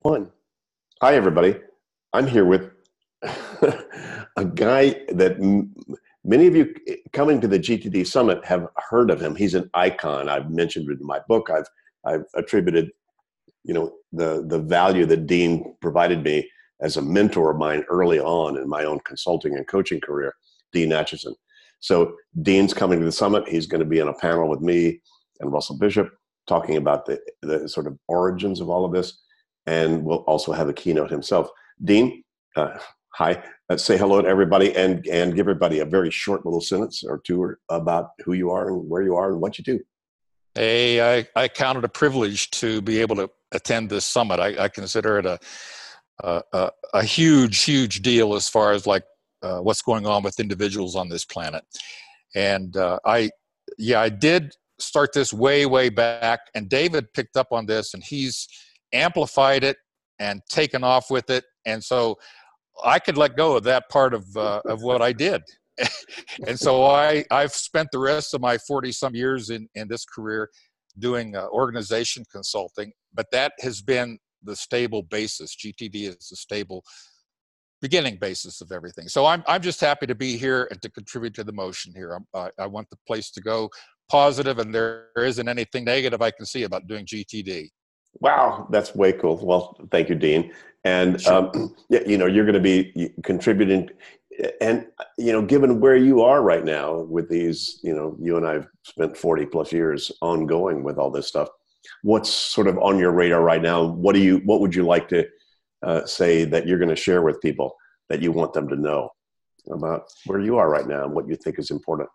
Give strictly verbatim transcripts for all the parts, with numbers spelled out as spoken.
One. Hi, everybody. I'm here with a guy that m- many of you coming to the G T D Summit have heard of him. He's an icon. I've mentioned it in my book. I've I've attributed, you know, the the value that Dean provided me as a mentor of mine early on in my own consulting and coaching career, Dean Acheson. So Dean's coming to the summit. He's going to be on a panel with me and Russell Bishop talking about the, the sort of origins of all of this. And we'll also have a keynote himself. Dean, uh, hi. Let's say hello to everybody and, and give everybody a very short little sentence or two about who you are and where you are and what you do. Hey, I, I count it a privilege to be able to attend this summit. I, I consider it a, a, a huge, huge deal as far as like uh, what's going on with individuals on this planet. And uh, I, yeah, I did start this way, way back, and David picked up on this, and he's amplified it and taken off with it. And so I could let go of that part of uh, of what I did. And so I, I've spent the rest of my forty some years in, in this career doing uh, organization consulting, but that has been the stable basis. G T D is the stable beginning basis of everything. So I'm, I'm just happy to be here and to contribute to the motion here. I'm, I, I want the place to go positive, and there isn't anything negative I can see about doing G T D. Wow, that's way cool. Well, thank you, Dean. And Sure. um, yeah, you know, you're going to be contributing, and you know, given where you are right now with these, you know, you and I've spent forty plus years ongoing with all this stuff. What's sort of on your radar right now? What do you, what would you like to uh, say that you're going to share with people that you want them to know about where you are right now and what you think is important?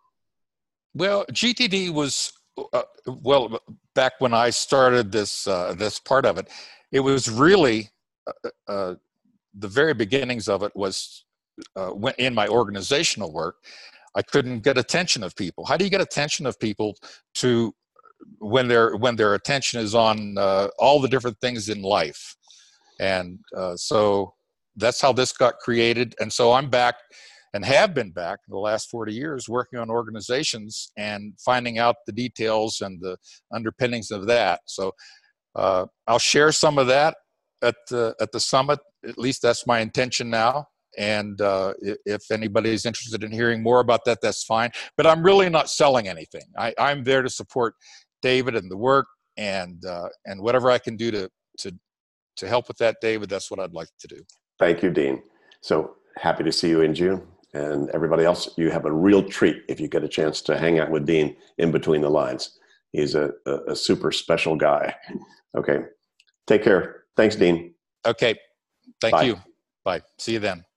Well, G T D was, uh, well, back when I started this uh, this part of it, it was really, uh, uh, the very beginnings of it was uh, when, in my organizational work, I couldn't get attention of people. How do you get attention of people to when their when their attention is on uh, all the different things in life? And uh, so that's how this got created. And so I'm back and have been back in the last forty years working on organizations and finding out the details and the underpinnings of that. So uh, I'll share some of that at the, at the summit. At least that's my intention now. And uh, if anybody's interested in hearing more about that, that's fine. But I'm really not selling anything. I, I'm there to support David and the work, and uh, and whatever I can do to to to help with that, David, that's what I'd like to do. Thank you, Dean. So happy to see you in June. And everybody else, you have a real treat if you get a chance to hang out with Dean in between the lines. He's a, a, a super special guy. Okay. Take care. Thanks, Dean. Okay. Thank Bye. you. Bye. See you then.